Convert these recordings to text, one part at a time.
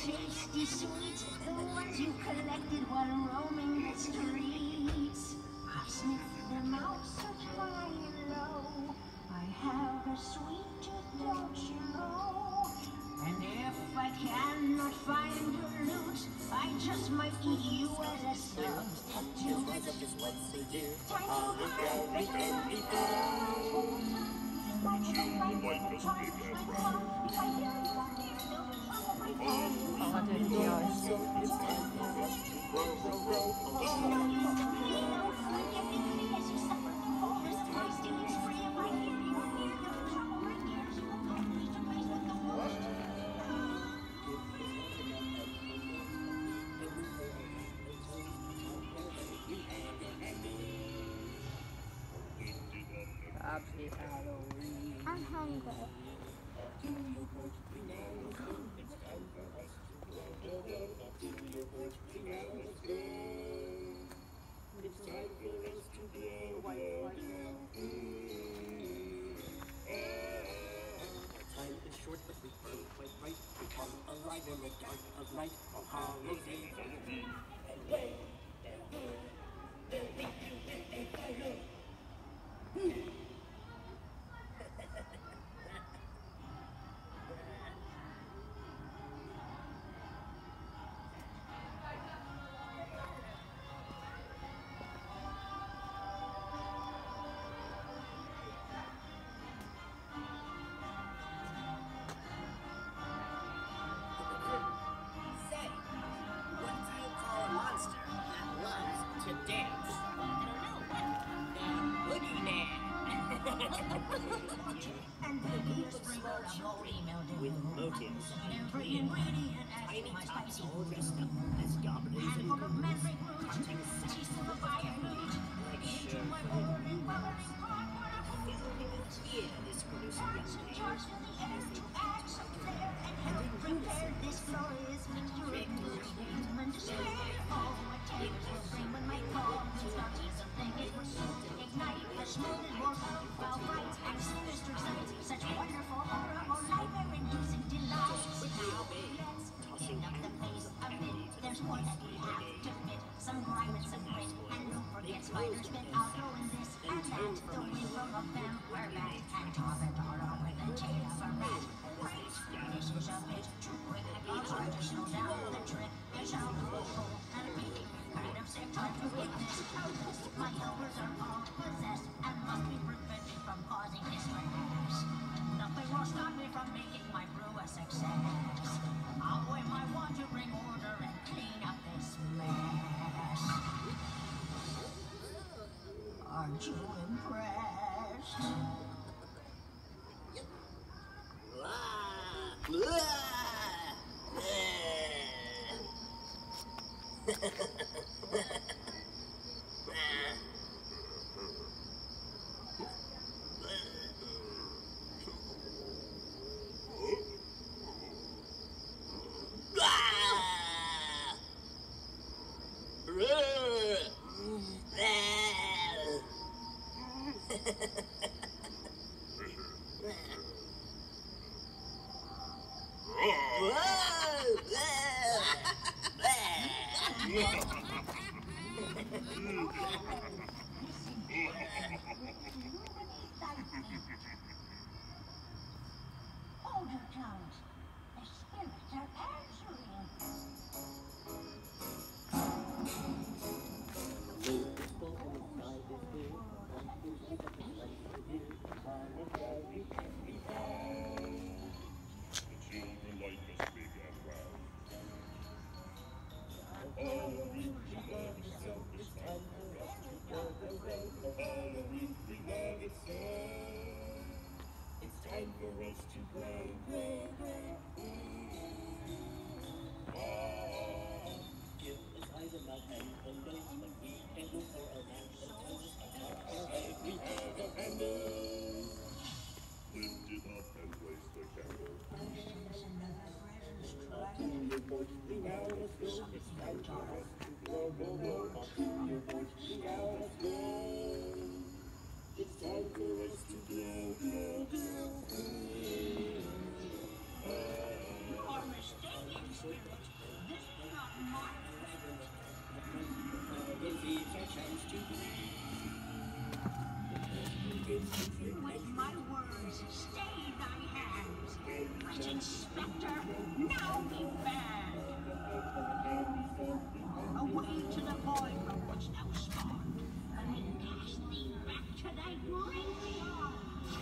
tasty sweet, the ones you collected while roaming the streets. I sniffed them out such high and low. I have a sweet tooth, don't you know? And if I cannot find your loot, I just might eat you as a substitute. Just once a year, Time I'll to look out have the envy Happy Halloween. I'm hungry. Time is short, but we burn quite bright. We come alive in the dark of night on Halloween. And wait, say, what do you call a monster that loves to dance? Boogeyman. And the sprinkle of holy mildew. With motives. Every ingredient adds Tiny to my tots spicy all food. dressed up as goblins and Handful of ghouls. mandrake root, teaspoon of fire flute. Into my boiling, bubbling pot where I feel Yeah, this gruesome young lady. charged in the air to add some flair and help prepare this glorious mixture of human despair. All my tales will bring when my cause starts. Something it will soon ignite a smoldering war of foul fights and sinister sights. Such wonderful, horrible, nightmare-inducing delights. Now let's clean up the place a bit. There's more that we have to fit. Some grime and some grit, and don't forget spiders bit. I'll throw in this and that. The wing from a vampire bat and Toradora with the tail of a rat. Right, this is a bit too quick. It's hard to slow down. The trick is out of control and me. Kind of sick, trying to witness how this. My elders are all possessed and must be prevented from causing distress. Nothing will stop me from making my brew a success. I'll wave my wand to bring order and clean up this mess. Aren't you impressed? Older tongues, the spirits are answering. Children like us big and round. Halloween, we love it so. It's time for us to go away. Halloween, we love it so. It's time for us to grow, grow, grow. Give us eyes and mouth and a nose, but we can go for our hands and toes. Our head, we have a handle. Lift it up and place the candle. To your voice, now let's go. It's time for us to grow, grow, grow. To your voice, now let's go. It's time for us to grow, grow, grow. Our mistake is With my words, stay thy hands. Wretched spectre, now be banned. Away to the void from which thou spawned, and then cast thee back to thy great beyond.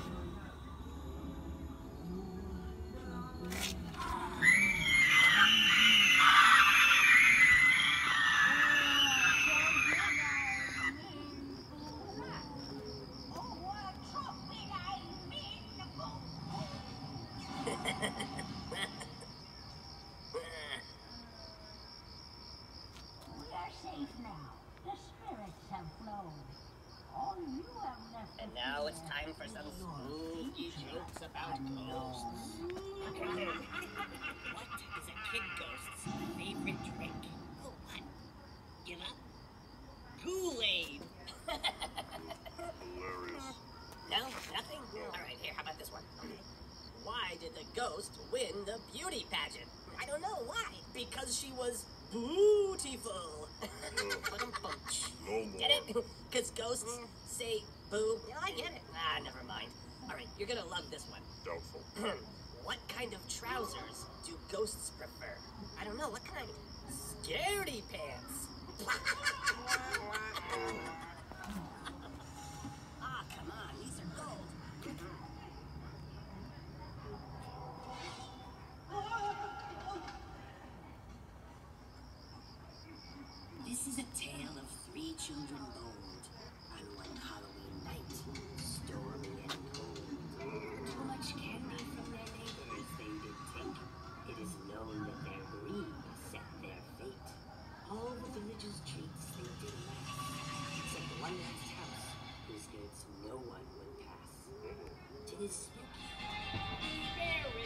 And now it's time for some spooky jokes about ghosts. What is a kid ghost's favorite drink? Oh, what? Give up? Kool-Aid! Hilarious. No? Nothing? Alright, here, how about this one? Why did the ghost win the beauty pageant? I don't know, why? Because she was beautiful. No more. Get it? Because ghosts say boo. Yeah, I get it. Ah, never mind. Alright, you're gonna love this one. Doubtful. What kind of trousers do ghosts prefer? I don't know, what kind? Scaredy pants. Ah, come on, these are gold. This is a tale of 3 children bold on one Halloween night, stormy and cold. Too much candy from their neighbors they did take. It is known that their greed set their fate. All the village's treats they did lack, except one last house whose gates no one would pass. 'Tis spooky. Very.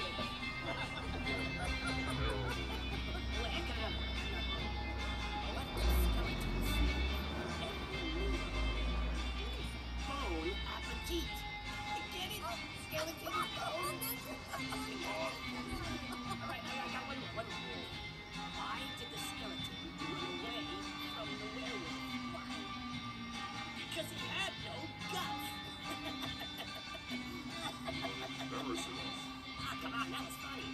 Bon appetit! Get it? Skeleton bone! Alright, I got one more. Why did the skeleton run away from the werewolf? Why? Because he had no guts! Never seen us. Ah, come on, that was funny.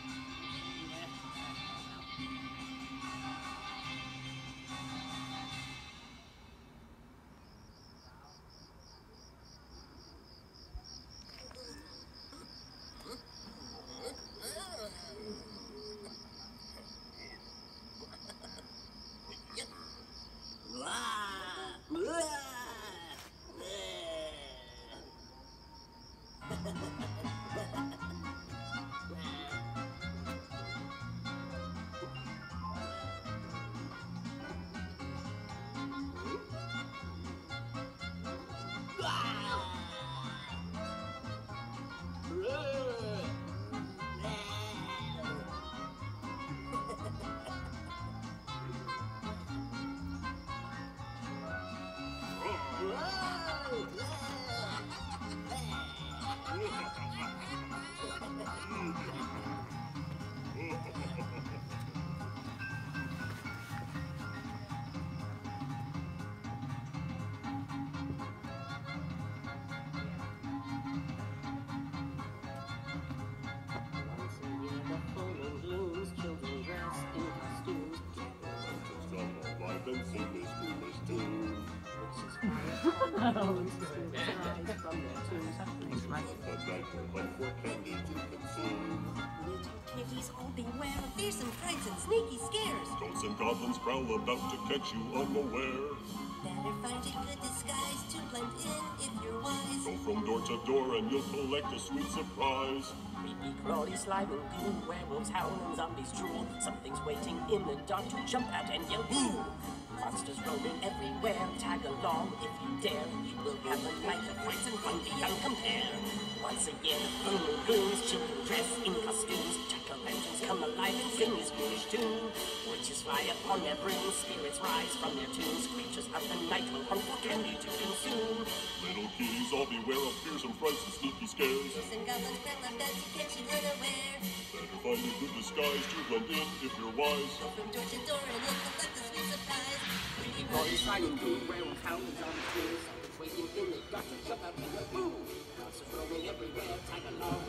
Once a year, the full moon blooms, children dress in costumes. I've been seen this foolish tune. Thanks, Mike. But night will hunt for candy to consume. Little kitties, all beware of fearsome frights and sneaky scares. Ghosts and goblins prowl about to catch you unaware. Better find a good disguise to blend in if you're wise. Go from door to door and you'll collect a sweet surprise. Creepy, crawly, slime and goo, werewolves howl and zombies drool. Something's waiting in the dark to jump at and yell boo. Monsters roaming everywhere, tag along if you dare. You will have a night of frights and fun beyond compare. Once a year, the full moon blooms, children dress in costumes. Jack-o'-lanterns come alive and sing this foolish tune. Witches fly upon their brooms, spirits rise from their tombs. Creatures of the night will hunt for candy to consume. Little kitties, all beware of fearsome frights and sneaky scares. Ghosts and goblins prowl about to catch you unaware. Better find a good disguise to blend in if you're wise. Go from door to door and you'll collect a sweet surprise. Creepy, crawly, slime and goo, werewolves howl and zombies drool. Something's waiting in the dark to jump out and yell boo. everywhere. Tag along